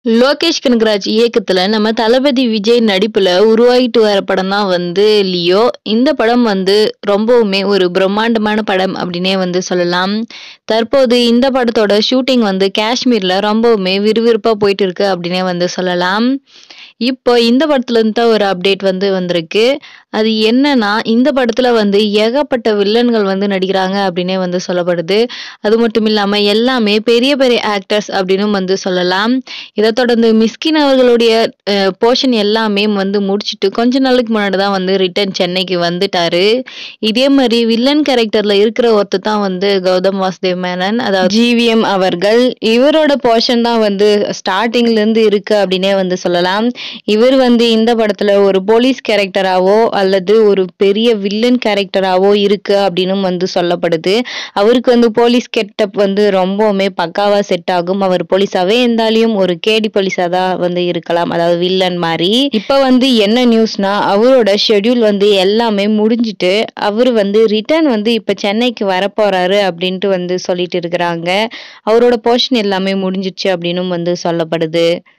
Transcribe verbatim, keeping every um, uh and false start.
லோகேஷ் கனகராஜ் இயக்கத்துல நம்ம தளபதி விஜய் நடிப்புல உருவாகிட்டு வர படம் தான் வந்து லியோ. இந்த படம் வந்து ரொம்பவுமே ஒரு பிரம்மாண்டமான படம் அப்படின்னே வந்து சொல்லலாம். தற்போது இந்த படத்தோட ஷூட்டிங் வந்து காஷ்மீர்ல ரொம்பவுமே விறுவிறுப்பா போயிட்டு இருக்கு அப்படின்னே வந்து சொல்லலாம். இப்போ இந்த படத்துல இருந்து தான் ஒரு அப்டேட் வந்து வந்திருக்கு. அது என்னன்னா, இந்த படத்துல வந்து ஏகப்பட்ட வில்லன்கள் வந்து நடிக்கிறாங்க அப்படின்னே வந்து சொல்லப்படுது. அது மட்டும் இல்லாம எல்லாமே பெரிய பெரிய ஆக்டர்ஸ் அப்படின்னும் வந்து சொல்லலாம். இதை தொடர்ந்து மிஸ்கின் அவர்களுடைய போர்ஷன் எல்லாமே வந்து முடிச்சுட்டு கொஞ்ச நாளுக்கு முன்னாடி தான் வந்து ரிட்டர்ன் சென்னைக்கு வந்துட்டாரு. இதே மாதிரி வில்லன் கேரக்டர்ல இருக்கிற ஒருத்தர் தான் வந்து கௌதம் வாசுதேவ் மேனன், அதாவது ஜிவிஎம் அவர்கள். இவரோட போர்ஷன் தான் வந்து ஸ்டார்டிங்ல இருந்து இருக்கு அப்படின்னே வந்து சொல்லலாம். இவர் வந்து இந்த படத்துல ஒரு போலீஸ் கேரக்டராவோ அல்லது ஒரு பெரிய வில்லன் கேரக்டராவோ இருக்கு அப்படின்னு வந்து சொல்லப்படுது. அவருக்கு வந்து போலீஸ் கெட்டப் வந்து ரொம்பவுமே பக்காவா செட் ஆகும். அவர் போலீஸாவே இருந்தாலும் ஒரு கேடி போலீஸா தான் வந்து இருக்கலாம், அதாவது வில்லன் மாதிரி. இப்ப வந்து என்ன நியூஸ்னா, அவரோட ஷெட்யூல் வந்து எல்லாமே முடிஞ்சிட்டு அவர் வந்து ரிட்டர்ன் வந்து இப்ப சென்னைக்கு வரப்போறாரு அப்படின்ட்டு வந்து சொல்லிட்டு இருக்கிறாங்க. அவரோட போர்ஷன் எல்லாமே முடிஞ்சிச்சு அப்படின்னு வந்து சொல்லப்படுது.